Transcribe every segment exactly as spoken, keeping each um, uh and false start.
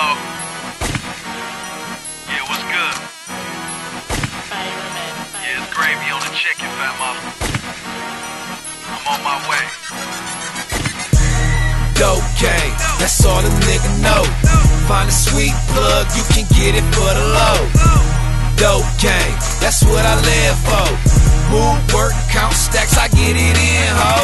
Hello? Yeah, what's good? Yeah, it's gravy on the chicken, fat mama. I'm on my way. Dope gang, that's all the nigga know. Find a sweet plug, you can get it for the low. Dope gang, that's what I live for. Move, work, count stacks, I get it in, ho.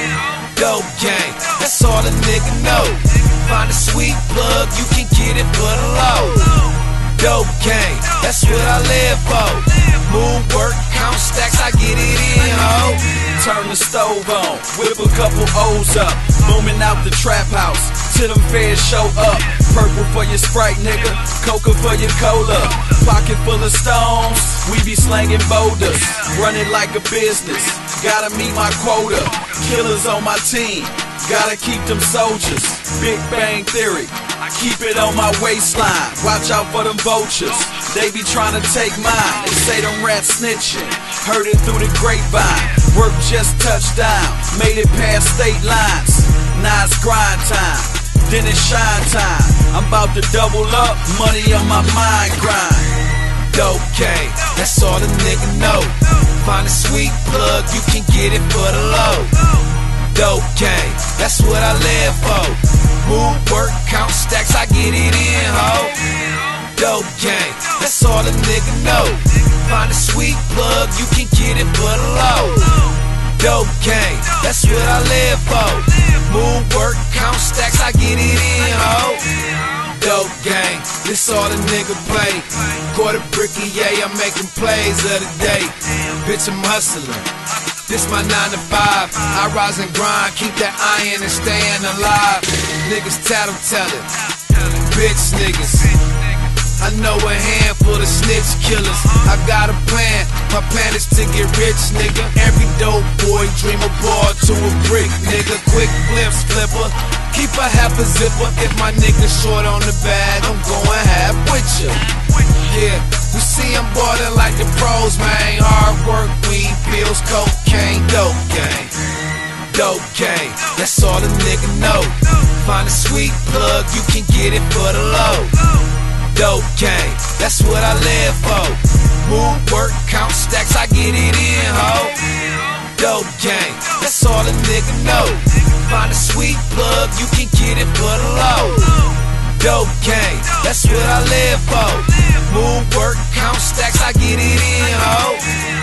Dope gang, that's all the nigga know. Find a sweet plug, you can get it for the low. Dope gang, that's what I live for. Move, work, count stacks, I get it in, ho. Turn the stove on, whip a couple O's up, booming out the trap house, till them feds show up. Purple for your Sprite, nigga, Coca for your cola. Pocket full of stones, we be slanging boulders. Running like a business, gotta meet my quota. Killers on my team, gotta keep them soldiers. Big Bang Theory, I keep it on my waistline. Watch out for them vultures, they be trying to take mine. They say them rats snitching, heard it through the grapevine. Work just touched down, made it past state lines. Now it's grind time, then it's shine time. I'm about to double up, money on my mind grind. Dope gang, that's all the nigga know. Find a sweet plug, you can get it for the low. Dope gang, that's what I live for. Move, work, count stacks, I get it in, ho. Dope gang, that's all the nigga know. Find a sweet plug, you can get it for the low. Dope gang, that's what I live for. Move, work, count stacks, I get it in, ho. Dope gang, this all the nigga play. Quarter bricky, yeah, I'm making plays of the day. Bitch, I'm hustling, this my nine to five. I rise and grind, keep that iron and staying alive. Niggas tattletale, bitch niggas. I know a handful of snitch killers. I got a plan, my plan is to get rich, nigga. Every dope boy dream a ball to a brick, nigga. Quick flips, flipper, keep a half a zipper. If my nigga short on the bag, I'm going half with ya. Yeah, you see I'm ballin' like the pros, man. Hard work, weed, pills, cocaine, dope gang. Dope gang, that's all the nigga know. Find a sweet plug, you can get it for the low. Dope gang, that's what I live for. Move, work, count stacks, I get it in, ho. Dope gang, that's all the nigga know. Find a sweet plug, you can get it for the low. Dope gang, that's what I live for. Move, work, count stacks, I get it in, ho.